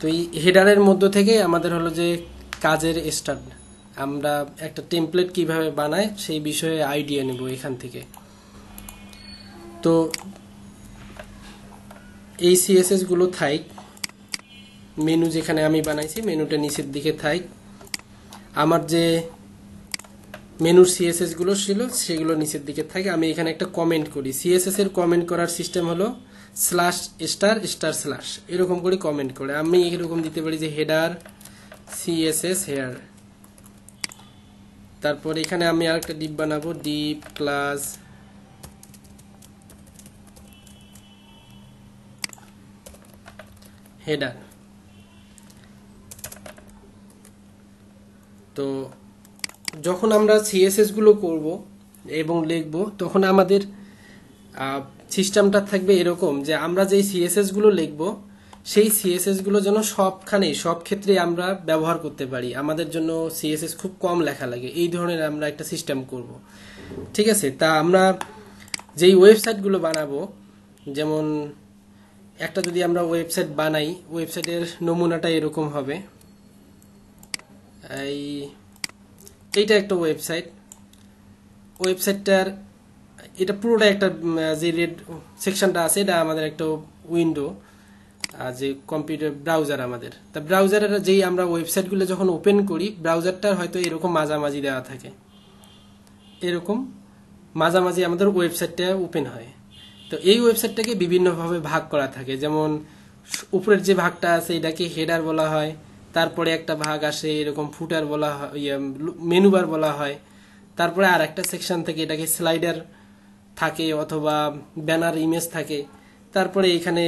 তো এই হেডারের মধ্য থেকে আমাদের হলো যে কাজের স্টার্ট, আমরা একটা টেমপ্লেট কিভাবে বানায় সেই বিষয়ে আইডিয়া নেব এখান থেকে। তো এই সিএসএস গুলো থাক, মেনু যেখানে আমি বানাইছি মেনুটা নিচের দিকে থাক, আমার যে মেনুর সিএসএস গুলো ছিল সেগুলো নিচের দিকে থাকে। আমি এখানে একটা কমেন্ট করি, সিএসএস এর কমেন্ট করার সিস্টেম হলো /*// এরকম করে কমেন্ট করে। আমি এরকম দিতে পারি যে হেডার সিএসএস হেয়ার, তারপর এখানে আমি আরেকটা ডিপ বানাবো, ডিপ ক্লাস হেডার। তো যখন আমরা সিএসএস গুলো করব এবং লিখব তখন আমাদের সিস্টেমটা থাকবে এরকম যে আমরা যেই সিএসএস গুলো লিখব সেই সিএসএস গুলো যেন সব ক্ষেত্রে আমরা ব্যবহার করতে পারি, আমাদের জন্য সিএসএস খুব কম লেখা লাগে, এই ধরনের আমরা একটা সিস্টেম করব। ঠিক আছে, তা আমরা যেই ওয়েবসাইট গুলো বানাবো, যেমন একটা যদি আমরা ওয়েবসাইট বানাই, ওয়েবসাইটের নমুনাটা এরকম হবে। এইটা একটা ওয়েবসাইটটার এটা পুরোটা একটা যে রেড সেকশনটা আছে এটা আমাদের একটা উইন্ডো, যে কম্পিউটার ব্রাউজার আমাদের। তা ব্রাউজারের যেই আমরা ওয়েবসাইটগুলো যখন ওপেন করি, ব্রাউজারটার হয়তো এরকম মাঝামাঝি দেওয়া থাকে, এরকম মাঝামাঝি আমাদের ওয়েবসাইটটা ওপেন হয়। তো এই ওয়েবসাইটটাকে বিভিন্নভাবে ভাগ করা থাকে, যেমন উপরের যে ভাগটা আছে এটাকে হেডার বলা হয়, তারপরে একটা ভাগ আসে এরকম ফুটার বলা হয়, মেনু বার বলা হয়, তারপরে আর একটা সেকশন থেকে এটাকে স্লাইডার থাকে অথবা ব্যানার ইমেজ থাকে, তারপরে এখানে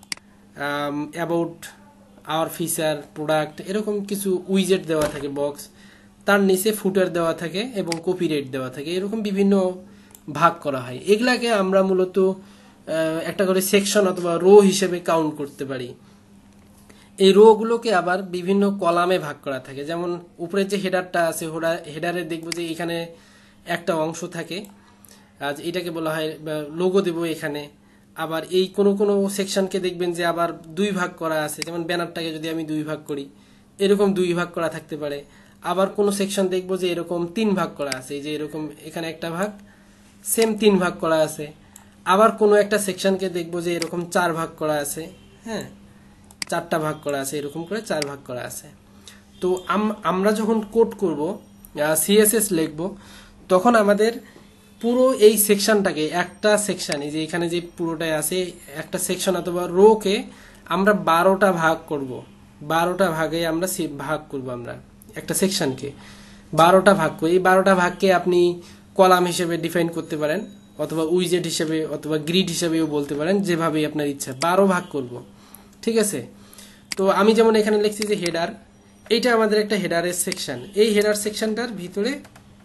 অ্যাবাউট আওয়ার ফিচার প্রোডাক্ট এরকম কিছু উইজেট দেওয়া থাকে বক্স, তার নিচে ফুটার দেওয়া থাকে এবং কপিরাইট দেওয়া থাকে, এরকম বিভিন্ন ভাগ করা হয়। এগুলাকে আমরা মূলত একটা করে সেকশন অথবা রো হিসেবে কাউন্ট করতে পারি। এই রো গুলোকে আবার বিভিন্ন কলামে ভাগ করা থাকে, যেমন উপরে যে হেডারটা আছে হেডারে দেখবো যে এখানে একটা অংশ থাকে, আজ এটাকে বলা হয় লোগো দেব এখানে। আবার এই কোনো সেকশনকে দেখবেন যে আবার দুই ভাগ করা আছে, যেমন ব্যানারটাকে যদি আমি দুই ভাগ করি এরকম দুই ভাগ করা থাকতে পারে। আবার কোনো সেকশন দেখবো যে এরকম তিন ভাগ করা আছে, এই যে এরকম এখানে একটা ভাগ সেম তিন ভাগ করা আছে। আবার কোনো একটা সেকশনকে দেখবো যে এরকম চার ভাগ করা আছে, হ্যাঁ চারটা ভাগ করা আছে, এরকম করে চার ভাগ করা আছে। তো আমরা যখন কোড করব, সিএসএস লিখব, তখন আমাদের পুরো এই সেকশনটাকে একটা সেকশন, এই যে এখানে যে পুরোটাই আছে একটা সেকশন অথবা রোকে আমরা 12টা ভাগ করব, 12টা ভাগে আমরা ভাগ করব। আমরা একটা সেকশনকে 12টা ভাগ করি, এই 12টা ভাগকে আপনি কলাম হিসেবে ডিফাইন করতে পারেন অথবা উইজেট হিসেবে অথবা গ্রিড হিসেবেও বলতে পারেন, যেভাবে আপনার ইচ্ছা 12 ভাগ করব। ঠিক আছে, তো আমি যেমন এখানে লিখছি যে হেডার, এইটা আমাদের একটা হেডারের সেকশন। এই হেডার সেকশনটার ভিতরে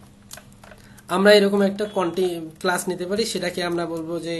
আমরা এরকম একটা ক্লাস নিতে পারি, সেটাকে আমরা বলবো যে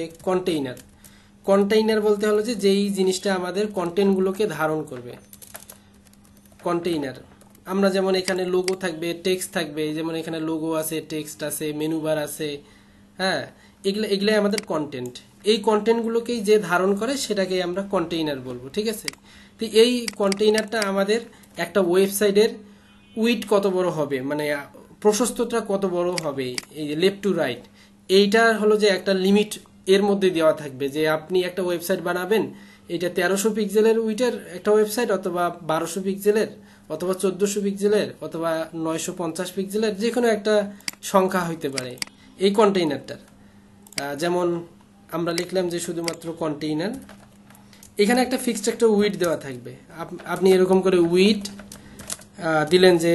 কন্টেইনার বলতে হলো যে যেই জিনিসটা আমাদের কন্টেন্টগুলোকে ধারণ করবে, কন্টেইনার। আমরা যেমন এখানে লোগো থাকবে, টেক্সট থাকবে, যেমন এখানে লোগো আছে, টেক্সট আছে, মেনু বার আছে, হ্যাঁ এগুলাই আমাদের কন্টেন্ট। এই কন্টেন্টগুলোকেই যে ধারণ করে সেটাকে আমরা কন্টেইনার বলবো। ঠিক আছে, তো এই কন্টেইনারটা আমাদের একটা ওয়েবসাইটের উইডথ কত বড় হবে, মানে প্রশস্ততা কত বড় হবে, এই লেফট টু রাইট, এইটা হলো যে একটা লিমিট এর মধ্যে দেওয়া থাকবে, যে আপনি একটা ওয়েবসাইট বানাবেন, এটা 1300 পিক্সেলের উইডথের একটা ওয়েবসাইট অথবা 1200 পিক্সেলের অথবা 1400 পিক্সেলের অথবা 950 পিক্সেলের, যে কোনো একটা সংখ্যা হইতে পারে এই কন্টেইনারটার। যেমন আমরা লিখলাম যে শুধুমাত্র কন্টেইনার, এখানে একটা ফিক্সড একটা উইডথ দেওয়া থাকবে। আপনি এরকম করে উইডথ দিলেন যে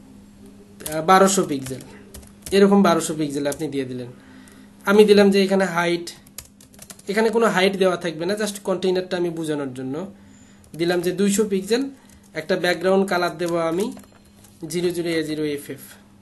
1200 পিক্সেল, এরকম 1200 পিক্সেল আপনি দিয়ে দিলেন। আমি দিলাম যে এখানে হাইট, এখানে কোনো হাইট দেওয়া থাকবে না, জাস্ট কন্টেইনারটা আমি বোঝানোর জন্য দিলাম যে 200 পিক্সেল। একটা ব্যাকগ্রাউন্ড কালার দেব আমি 00A0FF,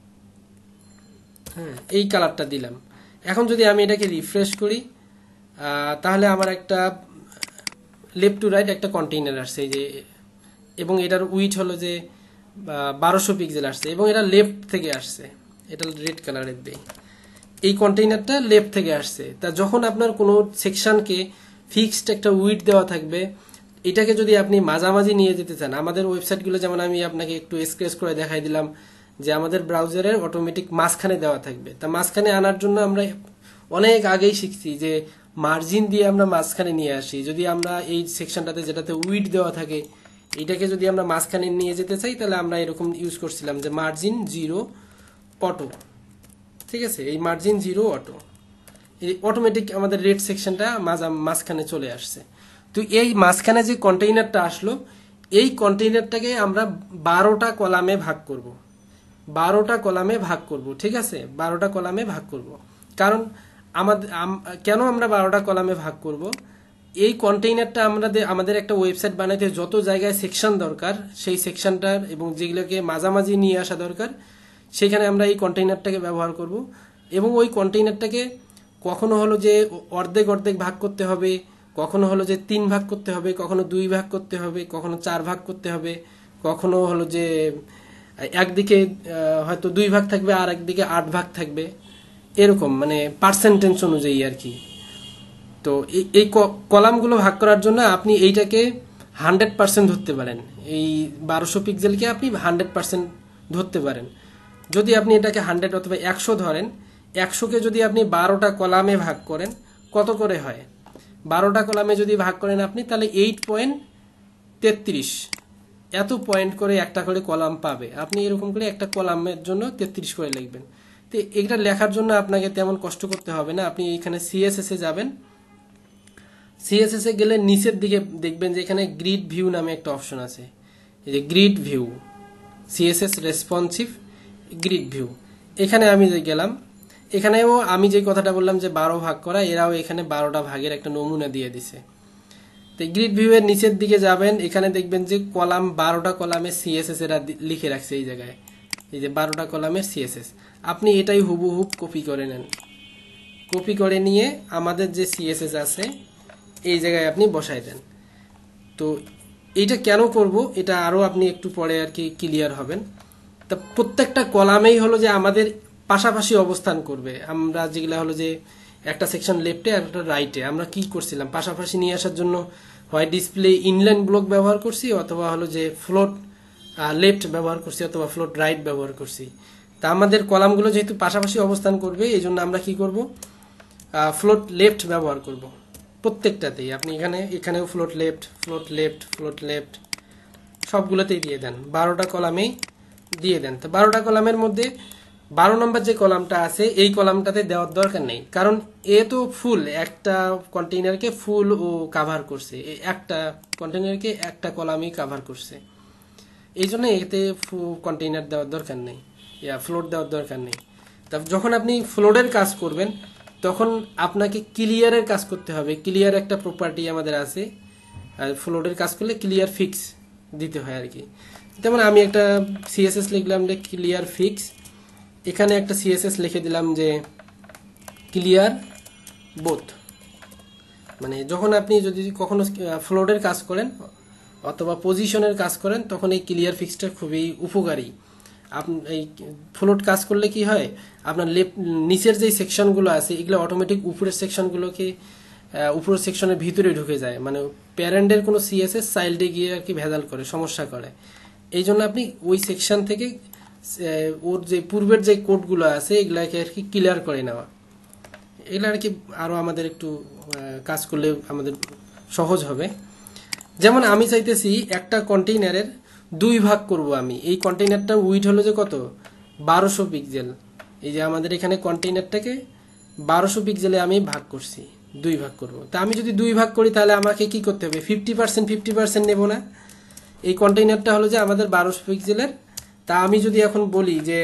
হ্যাঁ এই কালারটা দিলাম। এখন যদি আমি এটাকে রিফ্রেশ করি তাহলে আমার একটা লেফট টু রাইট একটা কন্টেইনার আসছে, এই যে, এবং এটার উইডথ হলো যে 1200 পিক্সেল আসছে এবং এটা লেফট থেকে আসছে, এটা রেড কালারের দেই, এই কন্টেইনারটা লেফট থেকে আসছে। তা যখন আপনার কোনো সেকশনকে ফিক্সড একটা উইডথ দেওয়া থাকবে এটাকে যদি আপনি মাঝামাঝি নিয়ে যেতে চান, আমাদের ওয়েবসাইটগুলো যেমন আমি আপনাকে একটু স্ক্র্যাচ করে দেখাই দিলাম যে আমাদের ব্রাউজারের অটোমেটিক মাঝখানে দেওয়া থাকবে। তা মাঝখানে আনার জন্য আমরা অনেক আগেই শিখছি যে মার্জিন দিয়ে আমরা মাঝখানে নিয়ে আসি। যদি আমরা এই সেকশনটাতে যেটাতে উইড দেওয়া থাকে এটাকে যদি আমরা মাঝখানে নিয়ে যেতে চাই তাহলে আমরা এরকম ইউজ করছিলাম যে মার্জিন 0 অটো, ঠিক আছে, এই মার্জিন 0 অটো, এই অটোমেটিক আমাদের রেড সেকশনটা মাঝখানে চলে আসছে। তো এই মাঝখানে যে কন্টেইনারটা আসলো এই কন্টেইনারটাকে আমরা 12টা কলামে ভাগ করব, 12টা কলামে ভাগ করব, ঠিক আছে, 12টা কলামে ভাগ করব। কারণ কেন আমরা 12টা কলামে ভাগ করব, এই কন্টেইনারটা আমাদের একটা ওয়েবসাইট বানাইতে যত জায়গায় সেকশন দরকার সেই সেকশনটার এবং যেগুলোকে মাঝামাঝি নিয়ে আসা দরকার সেখানে আমরা এই কন্টেইনারটাকে ব্যবহার করব। এবং ওই কন্টেইনারটাকে কখনো হলো যে অর্ধেক অর্ধেক ভাগ করতে হবে, কখনো হলো যে 3 ভাগ করতে হবে, কখনো 2 ভাগ করতে হবে, কখনো 4 ভাগ করতে হবে, কখনো হলো যে একদিকে হয়তো 2 ভাগ থাকবে আর একদিকে 8 ভাগ থাকবে, এরকম মানে পার্সেন্টেজ অনুযায়ী আর কি। তো এই কলামগুলো ভাগ করার জন্য আপনি এইটাকে 100% ধরতে পারেন, এই 1200 পিক্সেলকে আপনি 100% ধরতে পারেন। যদি আপনি এটাকে 100 অথবা 100 ধরেন, 100কে যদি আপনি 12টা কলামে ভাগ করেন কত করে হয়, 12টা কলামে যদি ভাগ করেন আপনি তাহলে 8.33 এত পয়েন্ট করে একটা করে কলাম পাবে। আপনি এরকম করে একটা কলামের জন্য 33 করে লিখবেন। তো এটা লেখার জন্য আপনাকে তেমন কষ্ট করতে হবে না। আপনি এখানে CSS এ যাবেন, CSS এ গেলে নিচের দিকে দেখবেন যে এখানে গ্রিড ভিউ নামে একটা অপশন আছে, এই যে grid view, CSS responsive grid view. এখানে আমি যে গেলাম, এখানেও আমি যে কথাটা বললাম যে 12 ভাগ করা, এরাও এখানে 12টা ভাগের একটা নমুনা দিয়ে দিছে। তো গ্রিড ভিউ এর নিচের দিকে যাবেন, এখানে দেখবেন যে কলাম 12টা কলামে CSS এরা লিখে রাখছে এই জায়গায়, এই যে 12টা কলামের CSS। আপনি এটাই হুবহুব কপি করে নেন, কপি করে নিয়ে আমাদের যে CSS আছে এই জায়গায় আপনি বসাই দেন। তো এইটা কেন করব এটা আরো আপনি একটু পরে আর কি ক্লিয়ার হবেন। তা প্রত্যেকটা কলামেই হলো যে আমাদের পাশাপাশি অবস্থান করবে। আমরা যেগুলা হলো যে একটা সেকশন লেফটে আর একটা রাইটে, আমরা কি করছিলাম পাশাপাশি নিয়ে আসার জন্য হয় ডিসপ্লে ইনলাইন ব্লক ব্যবহার করছি, অথবা হলো যে ফ্লোট লেফট ব্যবহার করছি, অথবা ফ্লোট রাইট ব্যবহার করছি। তা আমাদের কলামগুলো যেহেতু পাশাপাশি অবস্থান করবে এই জন্য আমরা কি করব, ফ্লোট লেফট ব্যবহার করব প্রত্যেকটাতেই। আপনি এখানেও float left, float left, float left সবগুলোতেই দিয়ে দেন, 12টা কলামেই দিয়ে দেন। তো 12টা কলামের মধ্যে 12 নম্বর যে কলামটা আছে এই কলামটাতে দেওয়ার দরকার নেই, কারণ এ তো ফুল একটা কন্টেইনারকে ফুল ও কাভার করছে, একটা কন্টেইনারকে একটা কলামই কাভার করছে, এই জন্য এতে কন্টেইনার দেওয়ার দরকার নেই, ফ্লোট দেওয়ার দরকার নেই। তা যখন আপনি ফ্লোটের কাজ করবেন তখন আপনাকে ক্লিয়ারের কাজ করতে হবে। ক্লিয়ার একটা প্রপার্টি আমাদের আছে, আর ফ্লোটের কাজ করলে ক্লিয়ার ফিক্স দিতে হয় আর কি। যেমন আমি একটা CSS লিখলাম যে ক্লিয়ার ফিক্স, এখানে একটা CSS লিখে দিলাম যে ক্লিয়ার বোথ। মানে যখন আপনি যদি কখনো ফ্লোটের কাজ করেন অথবা পজিশনের কাজ করেন তখন এই ক্লিয়ার ফিক্সটা খুবই উপকারী। আপনি এই ফ্লোট কাজ করলে কি হয়, আপনার নিচের যে সেকশনগুলো আছে এগুলো অটোমেটিক উপরের সেকশনগুলোকে উপরের সেকশনের ভিতরে ঢুকে যায়, মানে প্যারেন্টের কোনো CSS চাইল্ডে গিয়ে আর কি ভেজাল করে, সমস্যা করে। এই জন্য আপনি ওই সেকশন থেকে ওর যে পূর্বের যে কোডগুলো আছে এগুলাকে আর কি ক্লিয়ার করে নেওয়া, এগুলো আর কি আরো আমাদের একটু কাজ করলে আমাদের সহজ হবে। যেমন আমি চাইতেছি একটা কন্টেইনারের 2 ভাগ করব আমি। এই কন্টেইনারটার উইডথ হলো যে কত, 1200 পিক্সেল। এই যে আমাদের এখানে কন্টেইনারটাকে 1200 পিক্সেলে আমি ভাগ করছি, 2 ভাগ করব। তা আমি যদি 2 ভাগ করি তাহলে আমাকে কি করতে হবে, 50% নেব না? এই কন্টেইনারটা হলো যে আমাদের 1200 পিক্সেলের। তা আমি যদি এখন বলি যে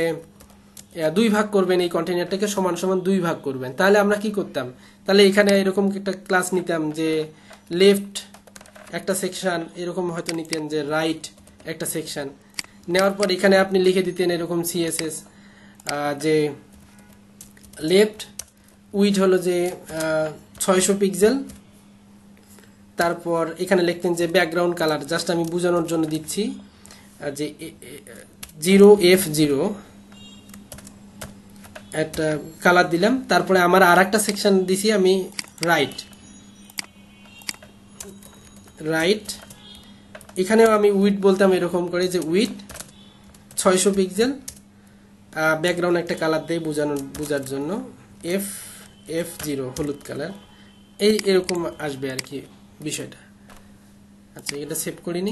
2 ভাগ করবেন এই কন্টেইনারটাকে সমান সমান 2 ভাগ করবেন, তাহলে আমরা কি করতাম, তাহলে এখানে এরকম একটা ক্লাস নিতাম যে লেফট একটা সেকশন, এরকম হয়তো নিতেন যে রাইট একটা সেকশন। নেওয়ার পর এখানে আপনি লিখে দিতেন এরকম CSS যে লেফট উইডথ হলো যে 600 পিক্সেল, তারপর এখানে লিখতেন যে ব্যাকগ্রাউন্ড কালার, জাস্ট আমি বোঝানোর জন্য দিচ্ছি যে 0F0 একটা কালার দিলাম। তারপরে আমার আর একটা সেকশন দিছি আমি রাইট এখানেও আমি উইথ বলতাম এরকম করে যে উইথ 600 পিক্সেল, ব্যাকগ্রাউন্ড একটা কালার দিয়ে বোঝার জন্য F0 হলুদ কালার, এরকম আসবে আর কি বিষয়টা। আচ্ছা, এটা সেভ করিনি,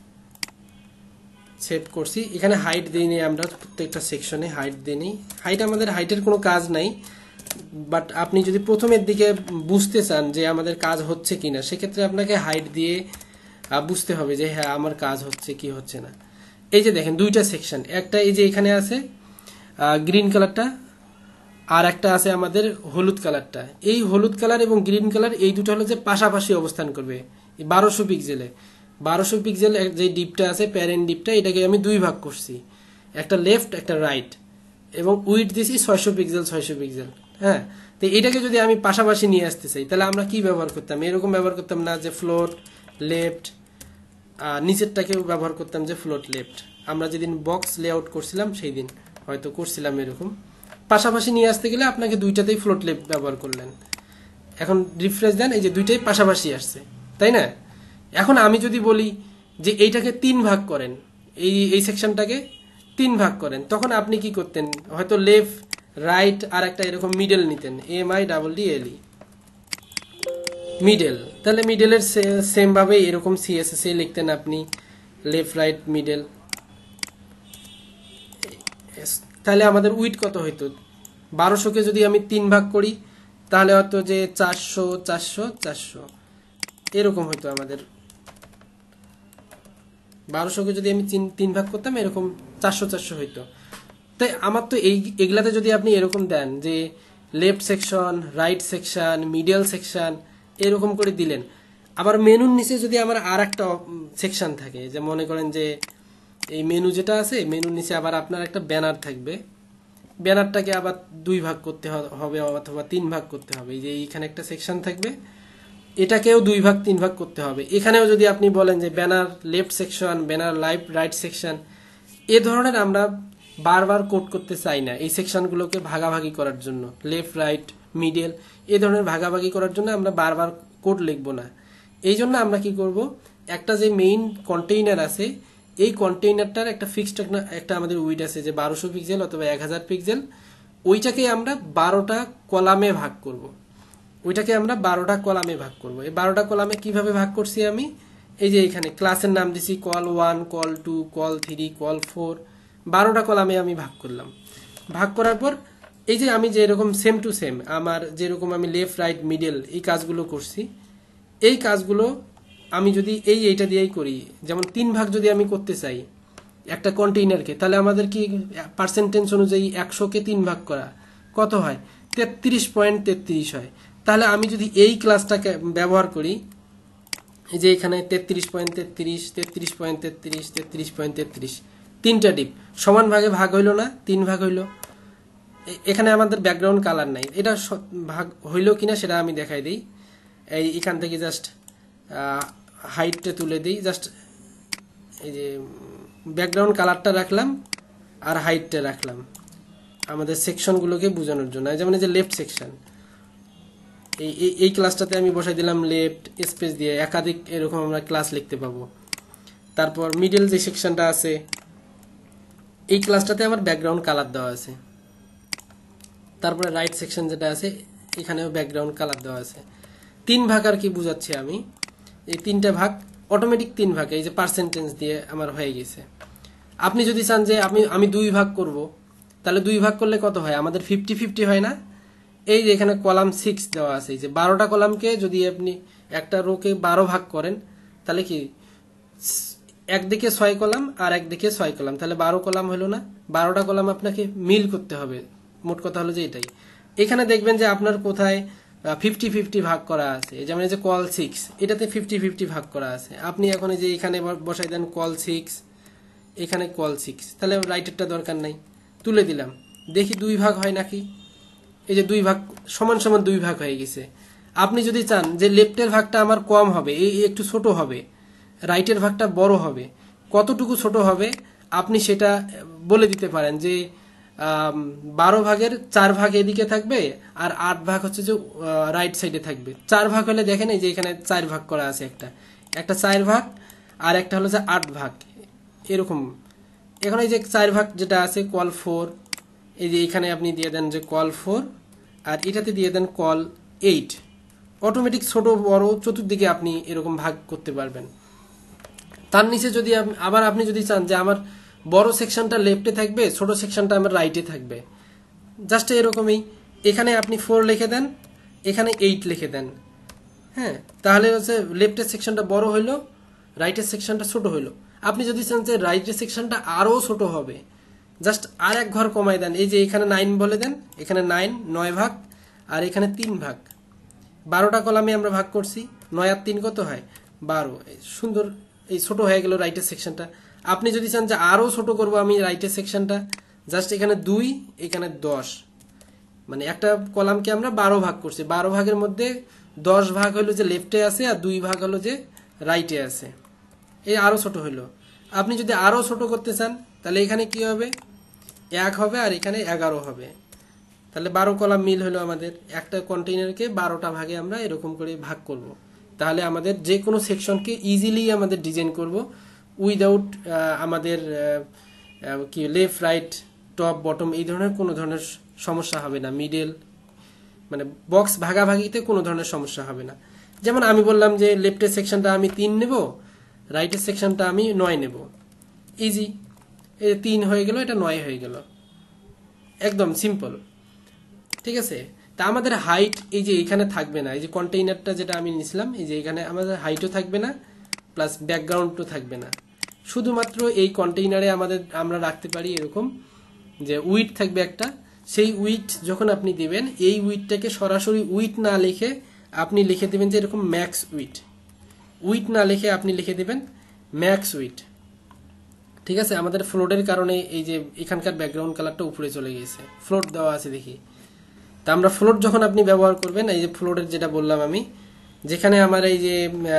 সেভ করছি। এখানে হাইট দিইনি আমরা, প্রত্যেকটা সেকশনে হাইট দিইনি। হাইট আমাদের হাইটের কোনো কাজ নাই, বাট আপনি যদি প্রথমের দিকে বুঝতে চান যে আমাদের কাজ হচ্ছে কিনা, সেক্ষেত্রে আপনাকে হাইট দিয়ে বুঝতে হবে যে হ্যাঁ আমার কাজ হচ্ছে কি হচ্ছে না। এই যে দেখেন দুইটা সেকশন, একটা এই যে এখানে আছে গ্রিন কালারটা, আর একটা আছে আমাদের হলুদ কালারটা। এই হলুদ কালার এবং গ্রিন কালার এই দুটো হলো যে পাশাপাশি অবস্থান করবে 1200 পিক্সেলে। 1200 পিক্সেল যে ডিপটা আছে, প্যারেন্ট ডিপটা, এটাকে আমি দুই ভাগ করছি, একটা লেফট একটা রাইট, এবং উইথ দিছি 600 পিক্সেল 600 পিক্সেল। হ্যাঁ, তো এটাকে যদি আমি পাশাপাশি নিয়ে আসতে চাই তাহলে আমরা কি ব্যবহার করতাম? এরকম ব্যবহার করতাম না যে ফ্লোট লেফট, নিচেরটাকেও ব্যবহার করতাম যে ফ্লোট লেফট। আমরা যেদিন বক্স লেআউট করছিলাম সেই দিন হয়তো করছিলাম এরকম। পাশাপাশি নিয়ে আসতে গেলে আপনাকে দুইটাতেই ফ্লোট লেফট ব্যবহার করলেন। এখন রিফ্রেশ দেন, এই যে দুইটাই পাশাপাশি আসছে, তাই না? এখন আমি যদি বলি যে এইটাকে 3 ভাগ করেন, এই সেকশনটাকে 3 ভাগ করেন, তখন আপনি কি করতেন? হয়তো লেফট রাইট আর একটা এরকম মিডল নিতেন, MIDDLE মিডল। তাহলে মিডলের সেম ভাবে এরকম CSS লিখতেন আপনি লেফট রাইট মিডল। তাহলে আমাদের উইথ কত হইতো? 1200কে যদি আমি 3 ভাগ করি তাহলে হয়তো যে 400 400 400 এরকম হইতো আমাদের। 1200কে যদি আমি 3 ভাগ করতাম এরকম 400 400 হইতো। তাই আমার তো এগুলাতে যদি আপনি এরকম দেন যে left section, right section, middle section, এরকম করে দিলেন। আবার মেনুর নিচে যদি আমার আর একটা সেকশন থাকে, যে মনে করেন যে এই মেনু যেটা আছে, মেনুর নিচে আবার আপনার একটা ব্যানার থাকবে, ব্যানারটাকে আবার 2 ভাগ করতে হবে অথবা 3 ভাগ করতে হবে। এই যে এইখানে একটা সেকশন থাকবে, এটাকেও 2 ভাগ 3 ভাগ করতে হবে। এখানেও যদি আপনি বলেন যে banner left section, banner right section, এ ধরনের আমরা বারবার কোড করতে চাই না। এই সেকশনগুলোকে ভাগাভাগি করার জন্য, লেফট রাইট মিডল এই ধরনের ভাগাভাগি করার জন্য আমরা বারবার কোড লিখবো না। এই জন্য আমরা কি করব, একটা যে মেইন কন্টেইনার আছে, এই কন্টেইনারটার একটা ফিক্সড একটা আমাদের উইড আছে যে 1200 পিক্সেল অথবা 1000 পিক্সেল, ওইটাকে আমরা 12টা কলামে ভাগ করব। ওইটাকে আমরা 12টা কলামে ভাগ করব। এই 12টা কলামে কিভাবে ভাগ করছি আমি? এই যে এখানে ক্লাসের নাম দিছি কল 1, কল 2, কল 3, কল 4, 12টা কলামে আমি ভাগ করলাম। ভাগ করার পর এই যে আমি যে এরকম সেম টু সেম আমার যেরকম আমি লেফট রাইট মিডল এই কাজগুলো করছি, এই কাজগুলো আমি যদি এইটা দিয়েই করি, যেমন 3 ভাগ যদি আমি করতে চাই একটা কন্টেইনারকে, তাহলে আমাদের কি পার্সেন্টেজ অনুযায়ী 100কে 3 ভাগ করা কত হয়? 33.33 হয়। তাহলে আমি যদি এই ক্লাসটাকে ব্যবহার করি, এই যে এখানে 33.33, 33.33, 33.33, 3টা ডিপ সমান ভাগে ভাগ হইল না? 3 ভাগ হইল। এখানে আমাদের ব্যাকগ্রাউন্ড কালার নাই, এটা ভাগ হইল কিনা সেটা আমি দেখাই দিই। এখান থেকে জাস্ট হাইটটা তুলে দিই, জাস্ট এই যে ব্যাকগ্রাউন্ড কালারটা রাখলাম আর হাইটটা রাখলাম আমাদের সেকশনগুলোকে বোঝানোর জন্য। যেমন এই যে লেফট সেকশন, এই ক্লাসটাতে আমি বসাই দিলাম লেফট স্পেস দিয়ে, একাধিক এরকম আমরা ক্লাস লিখতে পাবো। তারপর মিডল যে সেকশনটা আছে, এই ক্লাসটাতে আমার ব্যাকগ্রাউন্ড কালার দেওয়া আছে। তারপরে রাইট সেকশন যেটা আছে, এখানেও ব্যাকগ্রাউন্ড কালার দেওয়া আছে। 3 ভাগ আর কি বুঝাচ্ছি আমি, এই 3টা ভাগ অটোমেটিক 3 ভাগ, এই যে পার্সেন্টেজ দিয়ে আমার হয়ে গেছে। আপনি যদি চান যে আমি 2 ভাগ করব, তাহলে 2 ভাগ করলে কত হয়? আমাদের 50-50 হয় না? এই যে এখানে কলাম 6 দেওয়া আছে, এই যে 12টা কলামকে যদি আপনি একটা রোকে 12 ভাগ করেন, তাহলে কি একদিকে 6 কলাম আর একদিকে 6 কলাম, তাহলে 12 কলাম হলো না? 12টা কলাম আপনাকে মিল করতে হবে। মোট কথা হলো যে এটাই। এখানে দেখবেন যে আপনার কোথায় 50-50 ভাগ করা আছে, যেমন এই যে কল 6, এটাতে 50-50 ভাগ করা আছে। আপনি এখন এই যে এখানে বসাই দেন কল 6, এখানে কল 6, তাহলে রাইটেরটা দরকার নাই, তুলে দিলাম, দেখি 2 ভাগ হয় নাকি। এই যে 2 ভাগ সমান সমান 2 ভাগ হয়ে গেছে। আপনি যদি চান যে লেফটের ভাগটা আমার কম হবে, এই একটু ছোট হবে, রাইটের ভাগটা বড় হবে, কতটুকু ছোট হবে আপনি সেটা বলে দিতে পারেন যে 12 ভাগের 4 ভাগ এদিকে থাকবে আর 8 ভাগ হচ্ছে যে রাইট সাইডে থাকবে। 4 ভাগ হলে দেখেন এই যে এখানে 4 ভাগ করা আছে, একটা 4 ভাগ আর একটা হলো যে 8 ভাগ এরকম। এখন এই যে 4 ভাগ যেটা আছে কল 4, এই যে এখানে আপনি দিয়ে দেন যে কল 4 আর এটাতে দিয়ে দেন কল 8। অটোমেটিক ছোট বড় চতুর্দিকে আপনি এরকম ভাগ করতে পারবেন। তার নিচে যদি আবার আপনি যদি চান যে আমার বড় সেকশনটা লেফটে থাকবে, ছোট সেকশনটা আমার রাইটে থাকবে, জাস্ট এরকমই এখানে আপনি 4 লিখে দেন, এখানে 8 লিখে দেন। হ্যাঁ, তাহলে হচ্ছে লেফটের সেকশনটা বড় হইলো, রাইটের সেকশনটা ছোট হইলো। আপনি যদি চান যে রাইটের সেকশনটা আরও ছোট হবে, জাস্ট আর এক ঘর কমাই দেন। এই যে এখানে 9 বলে দেন, এখানে 9 ভাগ আর এখানে 3 ভাগ, 12টা কলামে আমরা ভাগ করছি। 9 আর 3 কত হয়? 12। সুন্দর, এই ছোট হয়ে গেল রাইটের সেকশনটা। আপনি যদি চান যে আরও ছোট করব আমি রাইটের সেকশনটা, জাস্ট এখানে 2, এখানে 10, মানে একটা কলামকে আমরা 12 ভাগ করছি। 12 ভাগের মধ্যে 10 ভাগ হলো যে লেফটে আছে আর 2 ভাগ হলো যে রাইটে আছে। এই আরও ছোট হলো। আপনি যদি আরও ছোট করতে চান তাহলে এখানে কি হবে? 1 হবে আর এখানে 11 হবে। তাহলে 12 কলাম মিল হলো আমাদের। একটা কন্টেইনারকে 12টা ভাগে আমরা এরকম করে ভাগ করব। তাহলে আমাদের যে কোনো সেকশনকে ইজিলি আমাদের ডিজাইন করব উইদাউট আমাদের কি লেফট রাইট টপ বটম এই ধরনের কোনো ধরনের সমস্যা হবে না। মিডল মানে বক্স ভাগাভাগিতে কোনো ধরনের সমস্যা হবে না। যেমন আমি বললাম যে লেফটের সেকশনটা আমি 3 নেব, রাইটের সেকশনটা আমি 9 নেব। ইজি, এই 3 হয়ে গেল, এটা 9 হয়ে গেল, একদম সিম্পল। ঠিক আছে। তা আমাদের হাইট এই যে এখানে থাকবে না। এই যে কন্টেইনারটা যেটা আমি নিয়েছিলাম, এই যে এখানে আমাদের হাইটও থাকবে না, প্লাস ব্যাকগ্রাউন্ডও থাকবে না। শুধুমাত্র এই কন্টেইনারে আমরা রাখতে পারি এরকম যে উইড থাকবে একটা। সেই উইড যখন আপনি দিবেন, এই উইডটাকে সরাসরি উইড না লিখে আপনি লিখে দেবেন যে এরকম ম্যাক্স উইড। উইড না লিখে আপনি লিখে দেবেন ম্যাক্স উইড। ঠিক আছে। আমাদের ফ্লোটের কারণে এই যে এখানকার ব্যাকগ্রাউন্ড কালারটা উপরে চলে গেছে, ফ্লোট দেওয়া আছে দেখি। তা আমরা ফ্লোট যখন আপনি ব্যবহার করবেন, এই যে ফ্লোটের যেটা বললাম আমি, যেখানে আমার এই যে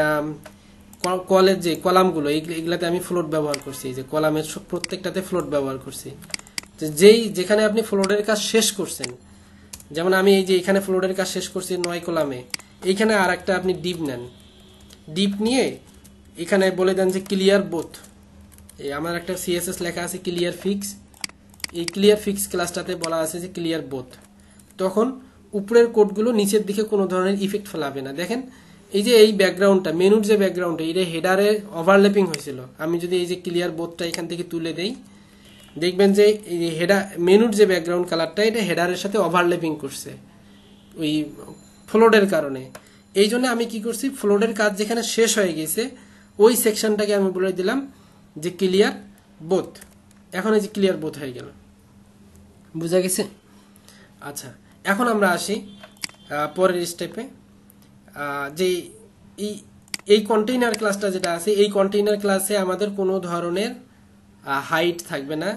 কলের যে কলামগুলো এগুলাতে আমি ফ্লোট ব্যবহার করছি, এই যে কলামের প্রত্যেকটাতে ফ্লোট ব্যবহার করছি। যেখানে আপনি ফ্লোটের কাজ শেষ করছেন, যেমন আমি এই যে এখানে ফ্লোটের কাজ শেষ করছি 9 কলামে, এইখানে আর একটা আপনি ডিপ নেন, ডিপ নিয়ে এখানে বলে দেন যে ক্লিয়ার বোথ। এই আমার একটা CSS লেখা আছে ক্লিয়ার ফিক্স, এই ক্লিয়ার ফিক্স ক্লাসটাতে বলা আছে যে ক্লিয়ার বোথ। তখন উপরের কোডগুলো নিচের দিকে কোনো ধরনের ইফেক্ট ফেলাবে না। দেখেন এই যে এই ব্যাকগ্রাউন্ডটা, মেনুর যে ব্যাকগ্রাউন্ডটা, এটা হেডারে ওভারল্যাপিং হয়েছিল। আমি যদি এই যে ক্লিয়ার বোথটা এখান থেকে তুলে দেই, দেখবেন যে এই হেডার মেনুর যে ব্যাকগ্রাউন্ড কালারটা, এটা হেডারের সাথে ওভারল্যাপিং করছে ওই ফ্লোটের কারণে। এই জন্য আমি কি করছি, ফ্লোটের কাজ যেখানে শেষ হয়ে গেছে ওই সেকশনটাকে আমি বলে দিলাম যে ক্লিয়ার বোথ। এখন এই যে ক্লিয়ার বোথ হয়ে গেল, বুঝা গেছে? আচ্ছা, এখন আমরা আসি পরের স্টেপে। যে এই কন্টেইনার ক্লাসটা যেটা আছে, এই কন্টেইনার ক্লাসে আমাদের কোনো ধরনের হাইট থাকবে না।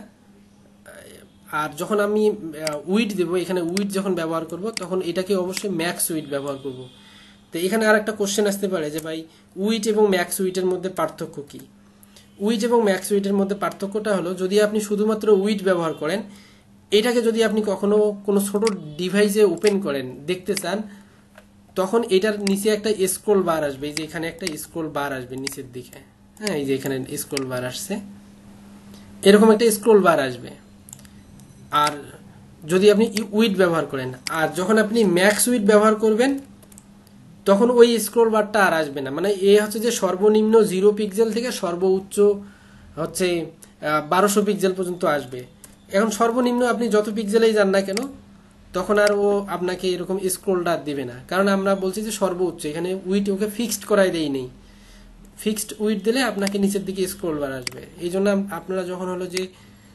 আর যখন আমি উইড দেবো, এখানে উইড যখন ব্যবহার করব তখন এটাকে অবশ্যই ম্যাক্স উইড ব্যবহার করব। তো এখানে আর একটা কোশ্চেন আসতে পারে যে ভাই উইড এবং ম্যাক্স উইডের মধ্যে পার্থক্য কি? উইড এবং ম্যাক্স উইডের মধ্যে পার্থক্যটা হলো, যদি আপনি শুধুমাত্র উইড ব্যবহার করেন, এটাকে যদি আপনি কখনো কোনো ছোট ডিভাইসে ওপেন করেন দেখতে চান, তখন এটার নিচে একটা স্ক্রল বার আসবে। এই যে এখানে একটা স্ক্রল বার আসবে নিচের দিকে। হ্যাঁ, এই যে এখানে স্ক্রল বার আসছে, এরকম একটা স্ক্রল বার আসবে। আর যদি আপনি উইড ব্যবহার করেন, আর যখন আপনি ম্যাক্স উইড ব্যবহার করবেন তখন ওই স্ক্রল বারটা আর আসবে না। মানে এ হচ্ছে যে সর্বনিম্ন 0 পিক্সেল থেকে সর্বোচ্চ হচ্ছে 1200 পিক্সেল পর্যন্ত আসবে। এখন সর্বনিম্ন আপনি যত পিক্সেলেই যান না কেন, তখন আর ও আপনাকে এরকম স্ক্রলটা দিবে না, কারণ আমরা বলছি যে সর্বোচ্চ। এখানে উইড ওকে ফিক্সড করাই দেই নেই। ফিক্সড উইড দিলে আপনাকে নিচের দিকে স্ক্রল বার আসবে। এই জন্য আপনারা যখন হলো যে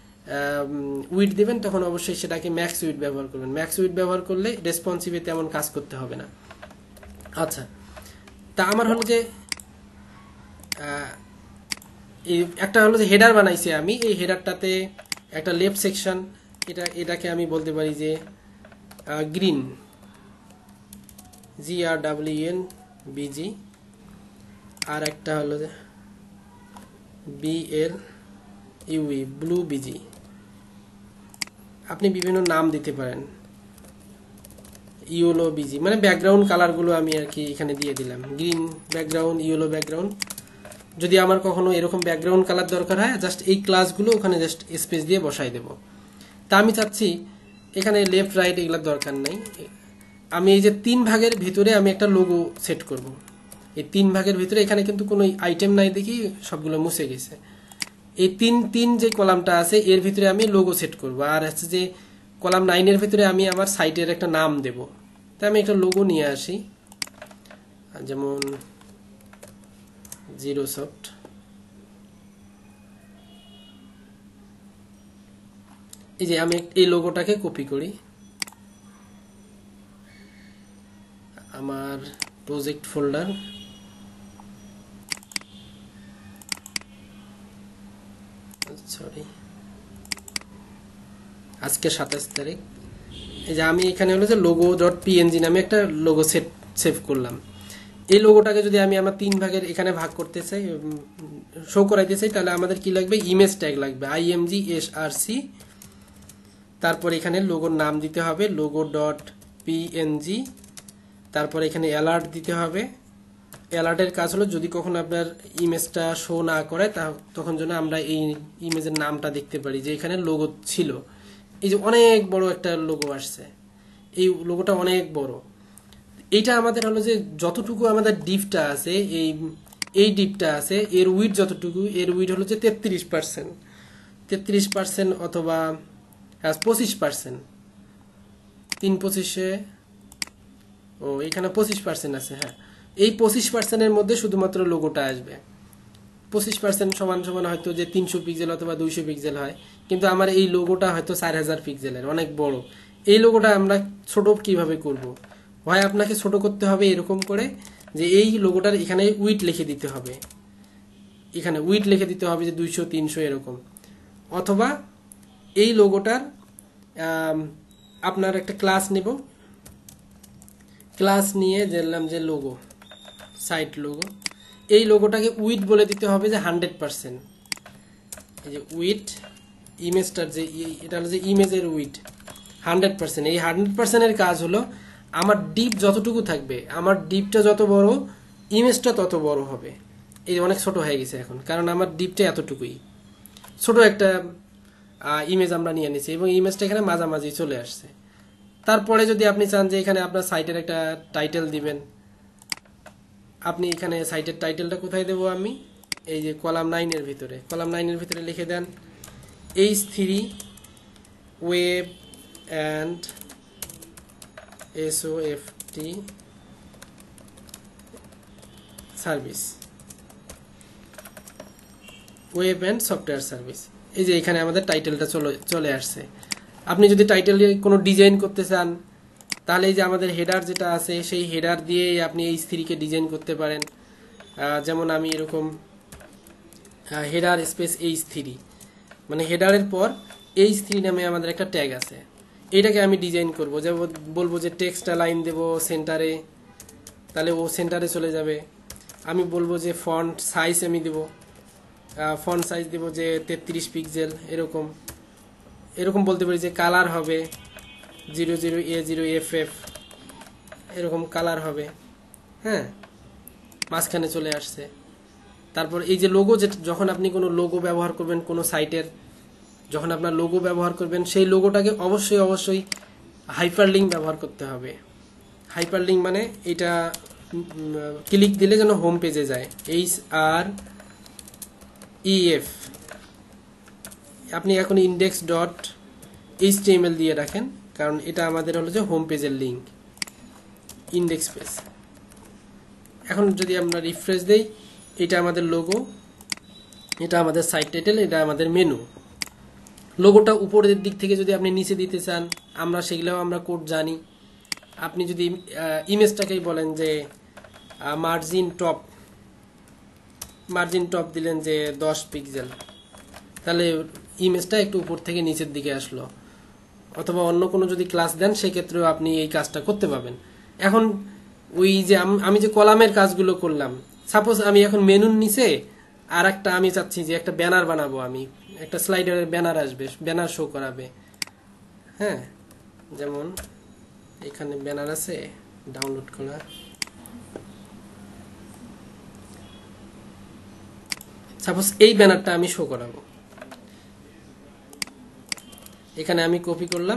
উইড দিবেন তখন অবশ্যই সেটাকে ম্যাক্স উইড ব্যবহার করবেন। ম্যাক্স উইড ব্যবহার করলে রেসপন্সিভে তেমন কাজ করতে হবে না। আচ্ছা, তা আমার হলো যে একটা হলো যে হেডার বানাইছি আমি। এই হেডারটাতে একটা লেফট সেকশন, এটাকে আমি বলতে পারি যে গ্রিন, GRWN BG, আর একটা হলো যে BLUE ব্লু BG। আপনি বিভিন্ন নাম দিতে পারেন, ইয়েলো BG, মানে ব্যাকগ্রাউন্ড কালারগুলো আমি আর কি এখানে দিয়ে দিলাম। গ্রিন ব্যাকগ্রাউন্ড, ইয়েলো ব্যাকগ্রাউন্ড, যদি আমার কখনো এরকম ব্যাকগ্রাউন্ড কালার দরকার হয় জাস্ট এই ক্লাসগুলো ওখানে জাস্ট স্পেস দিয়ে বসাই দেব। তা আমি চাচ্ছি এখানে লেফট রাইট এগুলোর দরকার নেই, আমি এই যে 3 ভাগের ভিতরে আমি একটা লোগো সেট করব। এই 3 ভাগের ভিতরে এখানে কিন্তু কোনো আইটেম নাই দেখি সবগুলো মুছে গেছে। এই 3 যে কলামটা আছে এর ভিতরে আমি লোগো সেট করব, আর হচ্ছে যে কলাম 9 এর ভিতরে আমি আমার সাইটের একটা নাম দেব। তাই আমি একটা লোগো নিয়ে আসি, যেমন জিরো সফট। এই যে আমি এই লোগোটাকে কপি করি আমার প্রজেক্ট ফোল্ডার, সরি আজকে 27 তারিখ। এই যে আমি এখানে হলো যে logo.png নামে একটা লোগো সেভ করলাম। এই লোগোটাকে যদি আমি আমার 3 ভাগের এখানে ভাগ করতে চাই, শো করাইতে চাই, তাহলে আমাদের কি লাগবে, ইমেজ ট্যাগ লাগবে, imgsrc। তারপর এখানে লোগোর নাম দিতে হবে logo.png। তারপর এখানে অ্যালার্ট দিতে হবে। অ্যালার্টের কাজ হলো যদি কখনো আপনার ইমেজটা শো না করে তখন যেন আমরা এই ইমেজের নামটা দেখতে পারি যে এখানে লোগো ছিল। এই যে অনেক বড় একটা লোগো আসছে, এই লোগোটা অনেক বড়। এইটা আমাদের হলো যে যতটুকু আমাদের ডিপটা আছে, এই ডিপটা আছে, এর উইডথ যতটুকু, এর উইডথ হলো যে 33% অথবা 25%। 3/25 ও এখানে 25% আছে। হ্যাঁ, এই 25%-এর মধ্যে শুধুমাত্র লোগোটা আসবে। 25% সমান সমান হয়তো যে 300 পিক্সেল অথবা 200 পিক্সেল হয়, কিন্তু আমার এই লোগোটা হয়তো 4000 পিক্সেলের, অনেক বড়। এই লোগোটা আমরা ছোট কিভাবে করব? হয় আপনাকে ছোট করতে হবে এরকম করে যে এই লোগোটার এখানে উইডথ লিখে দিতে হবে, এখানে উইডথ লিখে দিতে হবে যে 200 300 এরকম। অথবা এই লোগোটার আপনার একটা ক্লাস নেব, ক্লাস নিয়ে দিলাম যে লোগো, সাইট লোগো। এই লোগোটাকে উইডথ বলে দিতে হবে যে 100%। এই যে উইডথ ইমেজটার যে এটা হলো যে ইমেজের উইডথ 100%। এই 100%-এর কাজ হলো আমার ডিপ যতটুকু থাকবে, আমার ডিপটা যত বড় ইমেজটা তত বড় হবে। এই অনেক ছোট হয়ে গেছে এখন, কারণ আমার ডিপটা এতটুকুই। ছোট একটা ইমেজ আমরা নিয়ে নিয়েছি এবং ইমেজটা এখানে মাঝামাঝি চলে আসছে। তারপরে যদি আপনি চান যে এখানে আপনার সাইটের একটা টাইটেল দিবেন, আপনি এখানে সাইটের টাইটেলটা কোথায় দেবো, আমি এই যে কলাম 9-এর ভিতরে, কলাম 9-এর ভিতরে লিখে দেন H3 web and SOFT service, web and software service. এই যে এখানে আমাদের টাইটেলটা চলে আসছে। আপনি যদি টাইটেলে কোনো ডিজাইন করতে চান তাহলে এই যে আমাদের হেডার যেটা আছে সেই হেডার দিয়ে আপনি H3-কে ডিজাইন করতে পারেন। যেমন আমি এরকম হেডার স্পেস H3, মানে হেডারের পর H3 নামে আমাদের একটা ট্যাগ আছে, এইটাকে আমি ডিজাইন করব। যেমন বলবো যে টেক্সট লাইন দেব সেন্টারে, তাহলে ও সেন্টারে চলে যাবে। আমি বলবো যে ফন্ট সাইজ আমি দেব, ফন্ট সাইজ দেব যে 33 পিক্সেল, এরকম বলতে পারি যে কালার হবে 00A0FF, এরকম কালার হবে। হ্যাঁ, মাঝখানে চলে আসছে। তারপর এই যে লোগো, যখন আপনি কোনো লোগো ব্যবহার করবেন কোনো সাইটের, যখন আপনার লোগো ব্যবহার করবেন সেই লোগোটাকে অবশ্যই হাইপারলিঙ্ক ব্যবহার করতে হবে। হাইপারলিঙ্ক মানে এটা ক্লিক দিলে যেন হোম পেজে যায়, HREF। আপনি এখন index.html দিয়ে রাখেন, কারণ এটা আমাদের হলো যে হোম পেজের লিঙ্ক, ইন্ডেক্স পেজ। এখন যদি আমরা রিফ্রেশ দেই, এটা আমাদের লোগো, এটা আমাদের সাইট টাইটেল, এটা আমাদের মেনু। লোগোটা উপরের দিক থেকে যদি আপনি নিচে দিতে চান, আমরা সেগুলোও আমরা কোড জানি। আপনি যদি ইমেজটাকেই বলেন যে মার্জিন টপ দিলেন যে 10 পিক্সেল, তাহলে ইমেজটা একটু উপর থেকে নিচের দিকে আসলো। অথবা অন্য কোনো যদি ক্লাস দেন সেক্ষেত্রেও আপনি এই কাজটা করতে পারবেন। এখন ওই যে আমি যে কলামের কাজগুলো করলাম, সাপোজ আমি এখন মেনুর নিচে আর একটা আমি চাচ্ছি যে একটা ব্যানার বানাবো, আমি একটা স্লাইডারের ব্যানার আসবে, ব্যানার শো করাবে। হ্যাঁ, যেমন এখানে ব্যানার আছে ডাউনলোড করা, সাপোজ এই ব্যানারটা আমি শো করাবো, এখানে আমি কপি করলাম,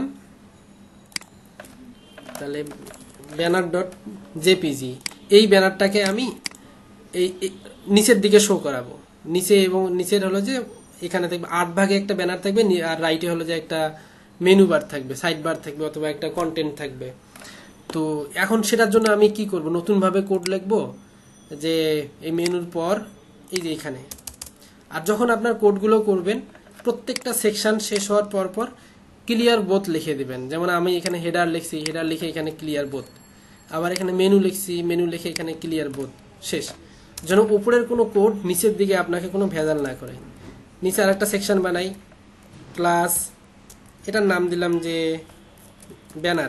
তাহলে ব্যানার ডট জেপিজি এই ব্যানারটাকে আমি এই নিচের দিকে শো করাবো। নিচে এবং নিচের হলো যে এখানে থাকবে 8 ভাগে একটা ব্যানার থাকবে, আর রাইটে হলো যে একটা মেনু বার থাকবে, সাইড বার থাকবে, অথবা একটা কন্টেন্ট থাকবে। তো এখন সেটার জন্য আমি কি করব, নতুন ভাবে কোড লিখবো যে এই মেনুর পর এই যে এখানে। আর যখন আপনার কোডগুলো করবেন প্রত্যেকটা সেকশন শেষ হওয়ার পর পর ক্লিয়ার বোথ লিখে দিবেন। যেমন আমি এখানে হেডার লিখছি, হেডার লিখে এখানে ক্লিয়ার বোথ, আবার এখানে মেনু লিখছি, মেনু লিখে এখানে ক্লিয়ার বোথ, শেষ। যেন উপরের কোনো কোড নিচের দিকে আপনাকে কোনো ভেজাল না করে। নিচে আর একটা সেকশন বানাই, ক্লাস, এটার নাম দিলাম যে ব্যানার,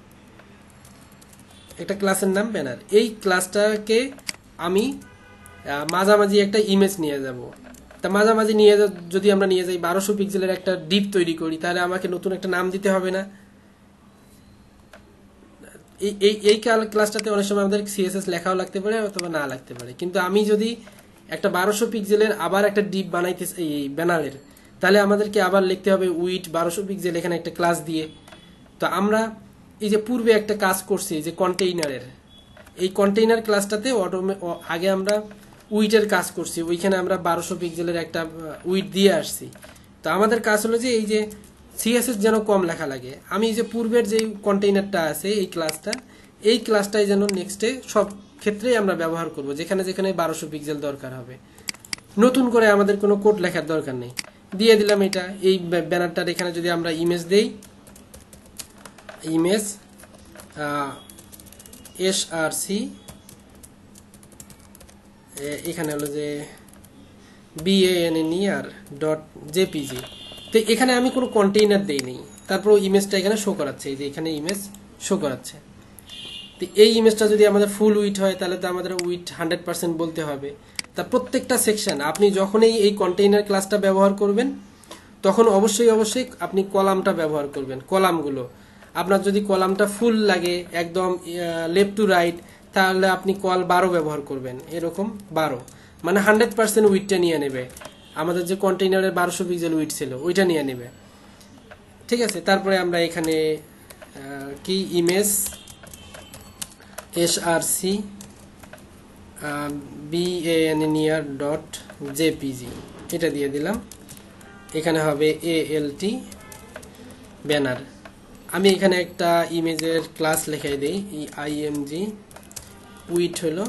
একটা ক্লাসের নাম ব্যানার। এই ক্লাসটাকে আমি মাঝামাঝি একটা ইমেজ নিয়ে যাব। তা মাঝামাঝি নিয়ে যদি আমরা নিয়ে যাই 1200 পিক্সেলের একটা ডিপ তৈরি করি, তাহলে আমাকে নতুন একটা নাম দিতে হবে না? এই ক্লাসটাতে অনেক সময় আমাদের CSS লেখাও লাগতে পারে অথবা না লাগতে পারে। কিন্তু আমি যদি একটা 1200 পিক্সেলের আবার একটা ডিপ বানাইতে এই ব্যানারের, তাহলে আমাদেরকে আবার লিখতে হবে উইড 1200 পিক্সেল, এখানে একটা ক্লাস দিয়ে। তো আমরা এই যে পূর্বে একটা কাজ করছি যে কন্টেইনারের, এই কন্টেইনার ক্লাসটাতে আগে আমরা উইডের কাজ করছি, ওইখানে আমরা 1200 পিক্সেলের একটা উইড দিয়ে আসছি। তো আমাদের কাজ হলো যে এই যে CSS যেন কম লেখা লাগে, আমি এই যে পূর্বের যে কন্টেইনারটা আছে এই ক্লাসটাই যেন নেক্সটে সব ক্ষেত্রেই আমরা ব্যবহার করব, যেখানে যেখানে 1200 পিক্সেল দরকার হবে। নতুন করে আমাদের কোনো কোড লেখার দরকার নেই, দিয়ে দিলাম এটা। এই ব্যানারটার এখানে যদি আমরা ইমেজ দেই, ইমেজ src, এখানে হলো যে banner.jpg। তো এখানে আমি কোনো কন্টেইনার দেইনি, তারপর ইমেজটা এখানে শো করাচ্ছে, এই যে এখানে ইমেজ শো করাচ্ছে। তো এই ইমেজটা যদি আমাদের ফুল উইডথ হয়, তাহলে তো আমাদের উইডথ 100% বলতে হবে। তা প্রত্যেকটা সেকশন আপনি যখনই এই কন্টেইনার ক্লাসটা ব্যবহার করবেন, তখন অবশ্যই আপনি কলামটা ব্যবহার করবেন। কলামগুলো আপনার যদি কলামটা ফুল লাগে একদম লেফট টু রাইট, তাহলে আপনি কল 12 ব্যবহার করবেন, এরকম 12, মানে 100% উইডটা নিয়ে নেবে। আমাদের যে কন্টেইনারের 1200 পিক্সেল উইড ছিল ওইটা নিয়ে নেবে, ঠিক আছে। তারপরে আমরা এখানে কি ইমেজ src banner.jpg এটা দিয়ে দিলাম। এখানে হবে alt ব্যানার। আমি এখানে একটা ইমেজের ক্লাস লিখাই দেই, img উইডথ হলো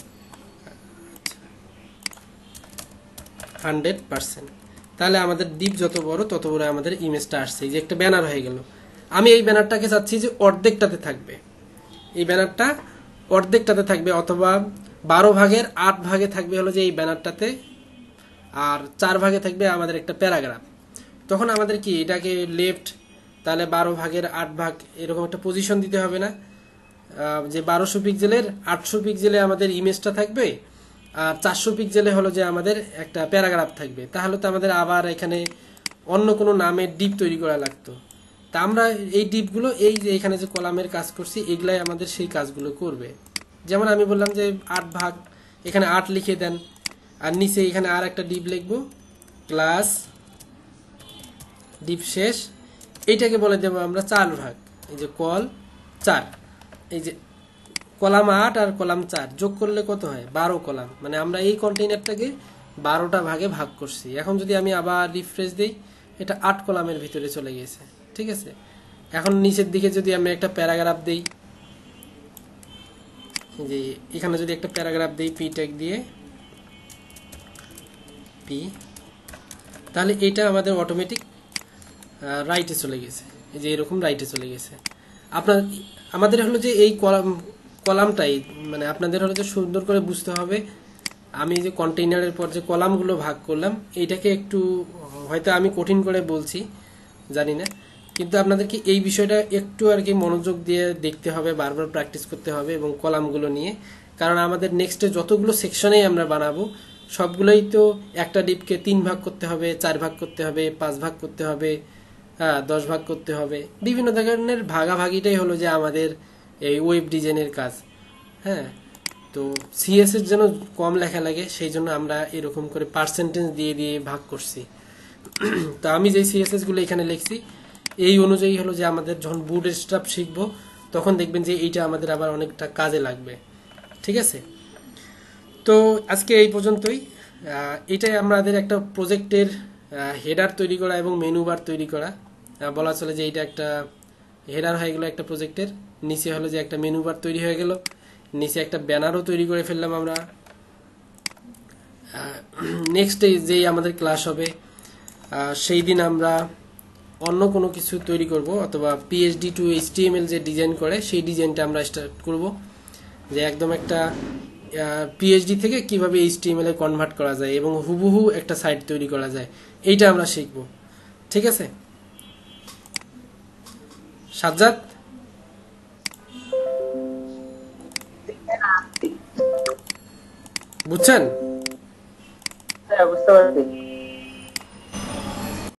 100%। তাহলে আমাদের ডিপ যত বড় তত বড় আমাদের ইমেজটা আসছে, যে একটা ব্যানার হয়ে গেল। আমি এই ব্যানারটাকে চাচ্ছি যে অর্ধেকটাতে থাকবে, এই ব্যানারটা অর্ধেকটাতে থাকবে, অথবা 12 ভাগের 8 ভাগে থাকবে হলো যে এই ব্যানারটাতে, আর 4 ভাগে থাকবে আমাদের একটা প্যারাগ্রাফ। তখন আমাদের কি এটাকে লেফট, তাহলে 12 ভাগের 8 ভাগ এরকম একটা পজিশন দিতে হবে না? যে 1200 পিক্সেলের 800 পিক্সেলে আমাদের ইমেজটা থাকবে, আর 400 পিক্সেলে হলো যে আমাদের একটা প্যারাগ্রাফ থাকবে। তাহলে তো আমাদের আবার এখানে অন্য কোনো নামের ডিপ তৈরি করা লাগতো। তা আমরা এই ডিপগুলো, এই যে এখানে যে কলামের কাজ করছি, এগুলাই আমাদের সেই কাজগুলো করবে। যেমন আমি বললাম যে 8 ভাগ, এখানে 8 লিখে দেন, আর নিচে এখানে আর একটা ডিপ লিখবো, ক্লাস ডিপ শেষ, এইটাকে বলে দেবো আমরা 4 ভাগ। এই যে কল 4, এই যে কলাম 8 আর কলাম 4 যোগ করলে কত হয়? 12 কলাম। মানে আমরা এই কন্টেইনারটাকে 12টা ভাগে ভাগ করছি। এখন যদি আমি আবার রিফ্রেশ দেই, এটা 8 কলামের ভিতরে চলে গেছে, ঠিক আছে। এখন নিচের দিকে যদি আমি একটা প্যারাগ্রাফ দেই, যে এখানে যদি একটা প্যারাগ্রাফ দেই পি ট্যাগ দিয়ে পি, তাহলে এটা আমাদের অটোমেটিক রাইটে চলে গেছে, এই যে এরকম রাইটে চলে গেছে। আমাদের হলো যে এই কলামটাই, মানে আপনাদের হলো যে সুন্দর করে বুঝতে হবে। আমি যে কন্টেইনারের পর যে কলামগুলো ভাগ করলাম, এইটাকে একটু হয়তো আমি কঠিন করে বলছি, জানি না, কিন্তু আপনাদেরকে এই বিষয়টা একটু আর কি মনোযোগ দিয়ে দেখতে হবে, বারবার প্র্যাকটিস করতে হবে এবং কলামগুলো নিয়ে। কারণ আমাদের নেক্সটে যতগুলো সেকশনেই আমরা বানাবো, সবগুলোই তো একটা ডিপকে 3 ভাগ করতে হবে, 4 ভাগ করতে হবে, 5 ভাগ করতে হবে, 10 ভাগ করতে হবে। বিভিন্ন ধরনের ভাগাভাগিটাই হলো যে আমাদের এই ওয়েব ডিজাইনের কাজ। হ্যাঁ, তো সিএসএস যেন কম লেখা লাগে সেই জন্য আমরা এরকম করে পার্সেন্টেজ দিয়ে দিয়ে ভাগ করছি। তো আমি যে সিএসএস গুলো এখানে লিখছি এই অনুযায়ী হলো যে আমাদের যখন বুটস্ট্র্যাপ শিখবো তখন দেখবেন যে এইটা আমাদের আবার অনেকটা কাজে লাগবে। ঠিক আছে, তো আজকে এই পর্যন্তই। এটাই আমাদের একটা প্রজেক্টের হেডার তৈরি করা এবং মেনু বার তৈরি করা। বলা চলে যে এটা একটা হেডার হয়ে গেল একটা প্রজেক্টের, নিচে হলো যে একটা মেনু বার তৈরি হয়ে গেল, নিচে একটা ব্যানারও তৈরি করে ফেললাম আমরা। নেক্সট যেই আমাদের ক্লাস হবে সেই দিন আমরা অন্য কোনো কিছু তৈরি করব, অথবা পিএইচডি টু এইচটিএমএল যে ডিজাইন করে সেই ডিজাইনটা আমরা স্টার্ট করব, যে একদম একটা পিএইচডি থেকে কিভাবে এইচটিএমএল এ কনভার্ট করা যায় এবং হুবহু একটা সাইট তৈরি করা যায়, এইটা আমরা শিখব। ঠিক আছে সাজ্জাদ, বুঝছেন? হ্যাঁ, বুঝতে পারছি।